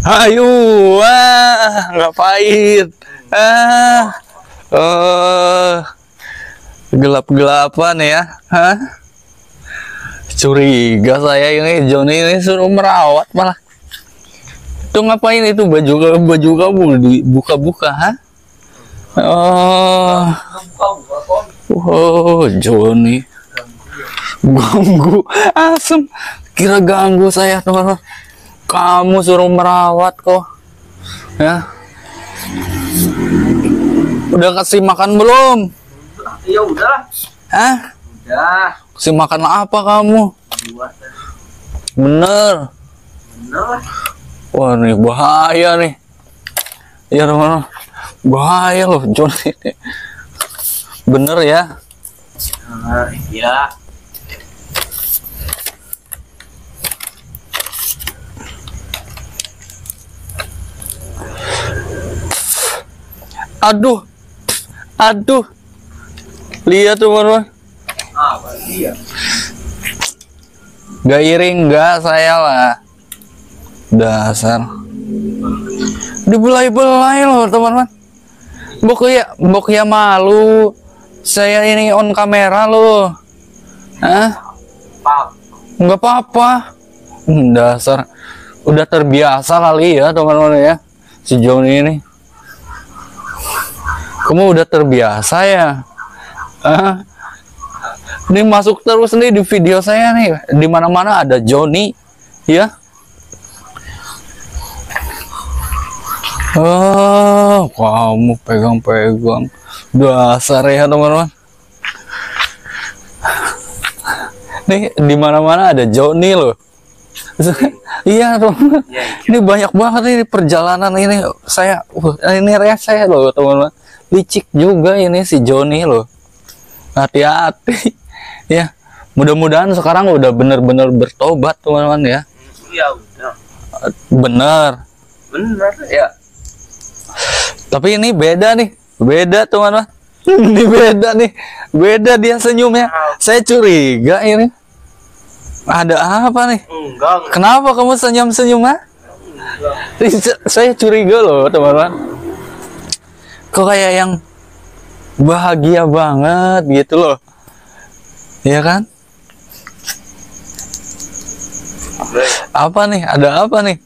Ayo, ngapain? Gelap-gelapan ya? Curiga saya ini Johnny ini suruh merawat malah. Itu ngapain itu baju kamu dibuka-buka, Oh, Johnny ganggu asem, kira ganggu saya teman-teman. Kamu suruh merawat kok ya. Udah kasih makan belum? Ya udah. Udah. Kasih makan apa kamu? Bener. Wah, nih bahaya nih. Ya teman-teman, bahaya loh Johnny. Bener ya? Ya. Aduh, lihat teman-teman. Apa dia? Gak iring gak saya lah. Dasar. Dibelai-belai loh teman-teman. Bok ya malu. Saya ini on kamera loh. Nggak apa-apa. Dasar. Udah terbiasa kali ya teman-teman ya. Si Johnny ini. Kamu udah terbiasa ya? Ini masuk terus nih di video saya nih. Di mana-mana ada Johnny, ya. Kamu pegang-pegang. Dasar ya teman-teman. Nih di mana-mana ada Johnny loh. Iya teman-teman. Ini banyak banget ini perjalanan ini saya. Ini saya loh teman-teman. Licik juga ini si Johnny loh. Hati-hati ya. Mudah-mudahan sekarang udah bener-bener bertobat teman-teman ya. Ya udah. Bener ya. Tapi ini beda nih. Beda teman-teman. Ini beda nih. Beda dia senyumnya. Saya curiga ini. Ada apa nih? Enggak. Kenapa kamu senyum-senyum? Saya curiga loh teman-teman. Kok kayak yang bahagia banget gitu loh. Iya kan? Apa nih? Ada apa nih?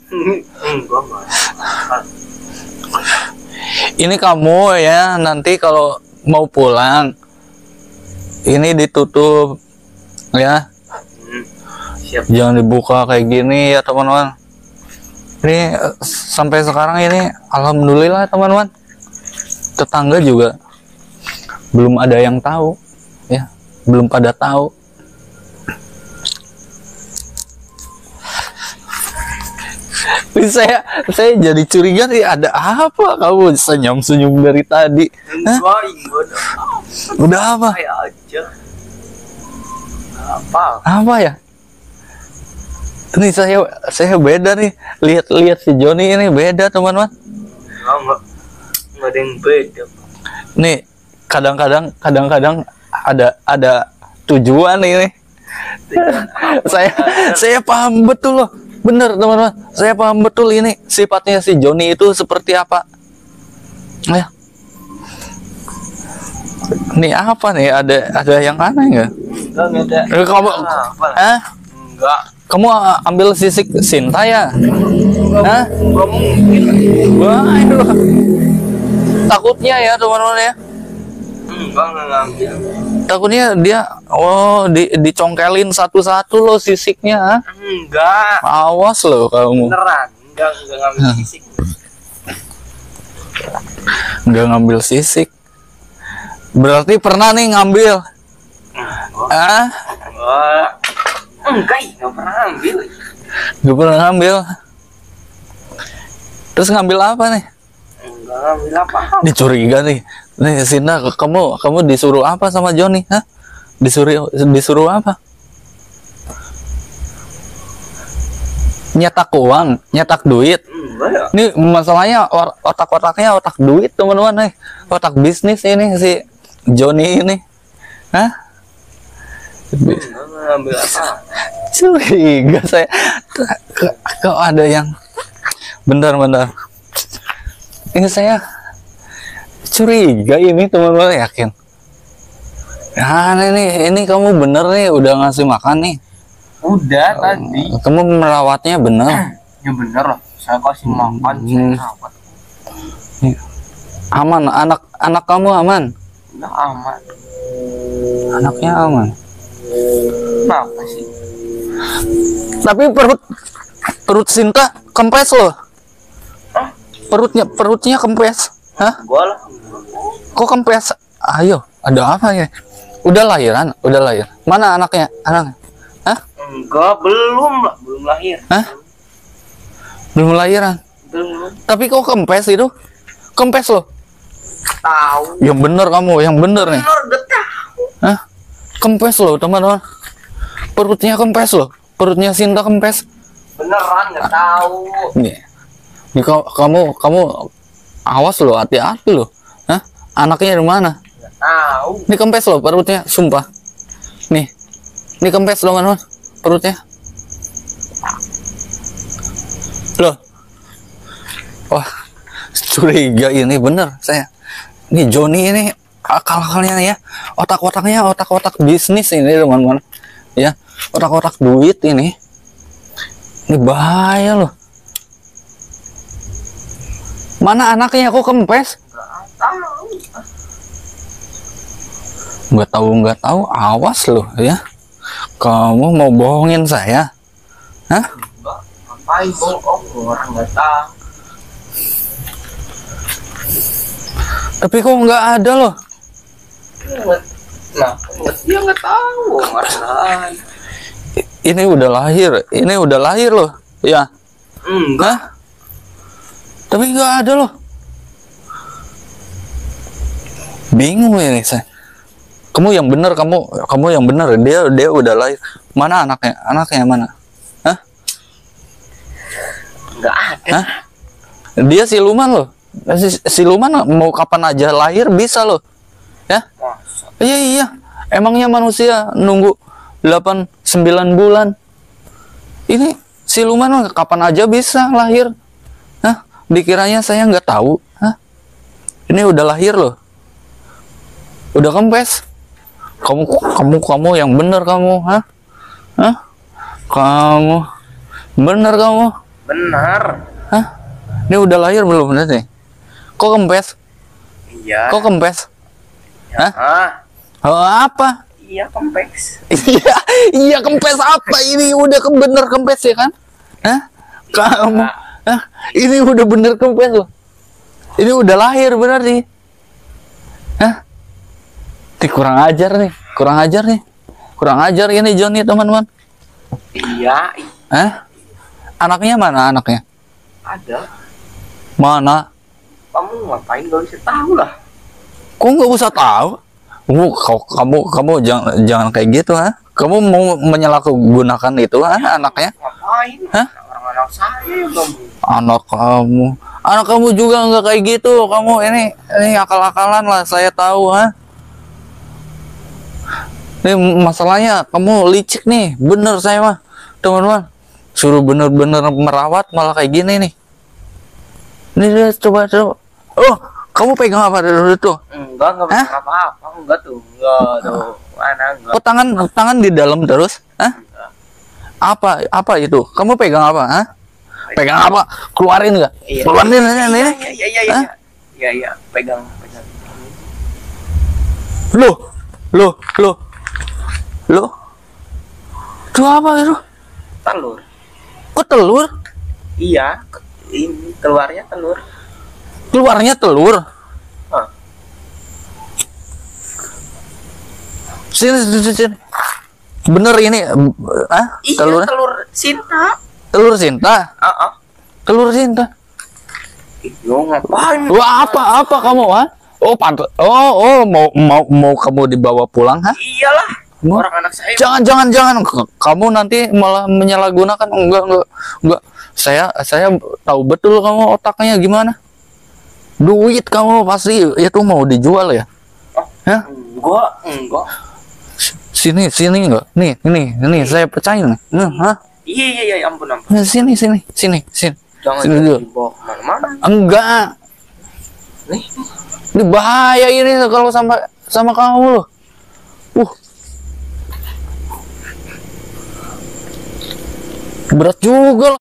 Ini kamu ya nanti kalau mau pulang ini ditutup ya. Siap. Jangan dibuka kayak gini ya teman-teman. Ini sampai sekarang ini alhamdulillah teman-teman. Tetangga juga belum ada yang tahu ya, belum pada tahu. Ini saya jadi curiga nih, ada apa kamu senyum-senyum dari tadi? Udah apa? Apa ya? Ini saya beda nih, lihat si Johnny ini beda teman-teman. Nggak ada yang beda. Nih kadang-kadang ada tujuan ini. saya paham betul loh, bener teman-teman. Saya paham betul ini sifatnya si Johnny itu seperti apa. Ya. Nih apa nih? Ada yang aneh nggak? Enggak ada. Kamu, Enggak. Kamu ambil sisik Sinta ya? Enggak mungkin. Wah, takutnya ya teman-teman ya. Enggak ngambil. Takutnya dia dicongkelin satu-satu loh sisiknya. Enggak. Awas loh kamu. Beneran. Enggak ngambil sisik. Enggak ngambil sisik. Berarti pernah nih ngambil. Enggak pernah ngambil. Gak pernah ngambil. Terus ngambil apa nih? Enggak ngambil apa. Dicuriga nih. Nih Sinta, kamu disuruh apa sama Johnny? Disuruh apa? Nyetak uang, nyetak duit. Ini masalahnya otak-otaknya otak duit teman-teman nih. Otak bisnis ini si Johnny ini. Ngambil apa? Curiga saya. Kok ada yang Bentar. Ini saya curiga ini teman-teman, yakin. Nah, ini kamu bener nih udah ngasih makan nih. Udah tadi. Kamu merawatnya bener. Ya bener lah. Saya kasih makan, saya rawat. Aman, anak kamu aman. Udah aman. Anaknya aman. Kenapa sih? Tapi perut Sinta kempes loh. Hah? Perutnya kempes. Hah? Gua lah. Kok kempes? Ayo, ada apa ya? Udah lahiran? Udah lahir. Mana anaknya? Hah? Enggak, belum lahir. Hah? Belum lahiran. Belum. Tapi kok kempes itu? Kempes loh. Tahu. Yang bener kamu, yang bener nih. Bener, udah tahu. Hah? Kempes loh, teman-teman. Perutnya kempes loh. Perutnya Sinta kempes. Beneran nggak tahu. Nih. Nih, kamu awas loh, hati-hati loh. Hah? Anaknya di mana? Nggak tahu. Ini kempes loh perutnya, sumpah. Nih. Ini kempes loh, teman-teman. Perutnya. Loh. Wah, curiga ini bener saya. Ini Joni ini akal-akalnya ya. Otak-otaknya otak-otak bisnis ini, teman-teman. Ya, otak-otak duit ini. Ini bahaya loh. Mana anaknya kok kempes? Nggak tahu. Nggak tahu, awas loh ya. Kamu mau bohongin saya? Hah? Enggak. Ngapain bohong? Orang nggak tahu. Tapi kok nggak ada loh? Nah, dia nggak tahu. Ngarahin. Ini udah lahir loh, ya. Enggak. Hah? Tapi nggak ada loh. Bingung ini saya. Kamu yang bener, kamu yang bener. Dia udah lahir. Mana anaknya? Anaknya mana? Hah? Nggak ada. Hah? Dia siluman loh. Siluman mau kapan aja lahir bisa loh. Ya? Masa? Iya. Emangnya manusia nunggu 8-9 bulan? Ini siluman mah kapan aja bisa lahir. Hah? Dikiranya saya nggak tahu. Hah? Ini udah lahir loh. Udah kempes. Kamu yang bener kamu, hah? Hah? Kamu bener kamu? Benar. Hah? Ini udah lahir belum nih? Kok kempes? Iya. Kok kempes? Ya. Hah? Oh, apa? Iya, kompleks. Iya kempes apa? Ini udah bener kempes ya kan? Hah? Kamu? Hah? Ini udah bener kempes loh. Ini udah lahir berarti. Hah? Ini kurang ajar ini Johnny, teman-teman. Iya. Hah? Anaknya mana anaknya? Ada. Mana? Kamu ngapain gak bisa tahu lah. Kok nggak usah tahu? Kamu jangan kayak gitu, ha? Kamu mau menyalahgunakan itu, ha? Anaknya? Ngapain? Hah? Orang-orang saya yang kamu. Anak kamu juga nggak kayak gitu. Kamu ini akal-akalan lah, saya tahu, ha? Ini masalahnya kamu licik nih, bener saya mah, teman-teman. Suruh bener-bener merawat malah kayak gini nih. Ini coba. Oh, kamu pegang apa dulu tuh? Enggak bisa apa-apa. Enggak tuh. Mana enggak. Kok tangan di dalam terus? Hah? Apa itu? Kamu pegang apa? Hah? Pegang apa? Keluarin nggak? Iya. Keluarin ini. Iya. Iya, pegang. Loh. Itu apa itu? Telur. Kok telur? Iya. Ini keluarnya telur. Keluarnya telur. Hah. Sini. Bener ini, Iya, telurnya? telur Sinta. Telur Sinta. Telur Sinta. Yo, ngapain? Wah, apa kamu, ha? Oh, pantas. Oh, mau kamu dibawa pulang, ha? Iyalah. Mau? Orang anak saya. Jangan. Kamu nanti malah menyalahgunakan. Enggak. Saya tahu betul kamu otaknya gimana. Duit kamu pasti itu mau dijual ya? Hah? Enggak. Sini enggak? Nih, saya pecahin. Hah? Iya, ampun. Sini. Jangan Sini dulu. dibawa kemana-mana. Enggak. Nih, Ini bahaya ini kalau sama kamu loh. Berat juga loh.